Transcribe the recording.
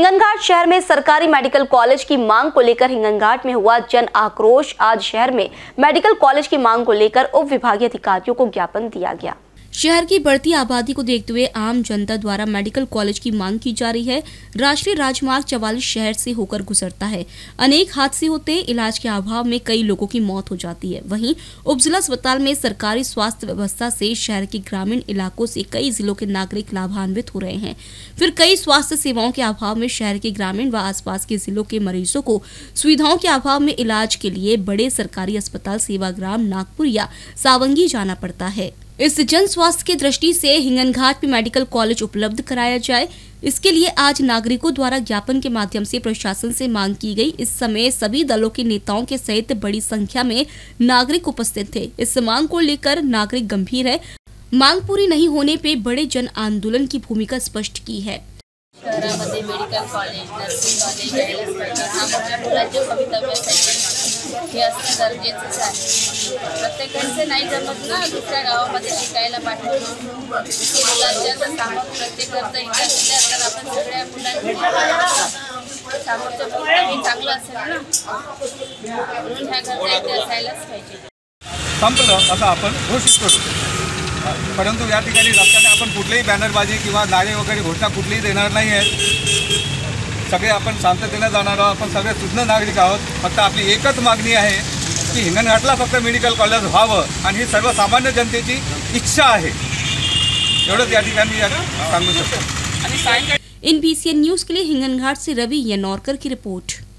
हिंगनघाट शहर में सरकारी मेडिकल कॉलेज की मांग को लेकर हिंगनघाट में हुआ जन आक्रोश। आज शहर में मेडिकल कॉलेज की मांग को लेकर उप विभागीय अधिकारियों को ज्ञापन दिया गया। शहर की बढ़ती आबादी को देखते हुए आम जनता द्वारा मेडिकल कॉलेज की मांग की जा रही है। राष्ट्रीय राजमार्ग 44 शहर से होकर गुजरता है। अनेक हादसे होते हैं, इलाज के अभाव में कई लोगों की मौत हो जाती है। वहीं उपजिला अस्पताल में सरकारी स्वास्थ्य व्यवस्था से शहर के ग्रामीण इलाकों से कई जिलों के नागरिक लाभान्वित हो रहे हैं। फिर कई स्वास्थ्य सेवाओं के अभाव में शहर के ग्रामीण व आसपास के जिलों के मरीजों को सुविधाओं के अभाव में इलाज के लिए बड़े सरकारी अस्पताल सेवाग्राम, नागपुर या सावंगी जाना पड़ता है। इस जन स्वास्थ्य की दृष्टि से हिंगनघाट में मेडिकल कॉलेज उपलब्ध कराया जाए, इसके लिए आज नागरिकों द्वारा ज्ञापन के माध्यम से प्रशासन से मांग की गई। इस समय सभी दलों के नेताओं के सहित बड़ी संख्या में नागरिक उपस्थित थे। इस मांग को लेकर नागरिक गंभीर है। मांग पूरी नहीं होने पे बड़े जन आंदोलन की भूमिका स्पष्ट की है। शहरामध्ये मेडिकल कॉलेज, नर्सिंग कॉलेज यायलाच पाहिजे। हा माझ्या मुलाचे भवितव्यासाठी हे असणं गरजेचंच आहे। प्रत्येकांचे नाही जमत ना दुसऱ्या गावामध्ये शिकायला पाठवणं। मुलांच्या जर सामर्थ्य प्रत्येकाचं इच्छा असेल तर आपण सगळ्या मुलांनी सामर्थ्य भवितव्य चांगलं असेल ना, म्हणून ह्या गरजा इथे असायलाच पाहिजे। संपलं असं आपण घोषित करू, परंतु या ठिकाणी रस्त्याने आपण कुठलीही बॅनरबाजी किंवा नारे वगैरे घोषणा कुठलीही देणार नाही आहे। सगळे आपण शांततेने जाणार आहोत। आपण सगळे सुज्ञ नागरिक आहोत। फक्त आपली एकच मागणी आहे की हिंगणघाटला फक्त मेडिकल कॉलेज व्हावं आणि ही सर्वसामान्य जनतेची इच्छा आहे, एवढंच या ठिकाणी सांगू शकतो। इन BCN न्यूज के लिए हिंगनघाट से रवि यनौरकर की रिपोर्ट।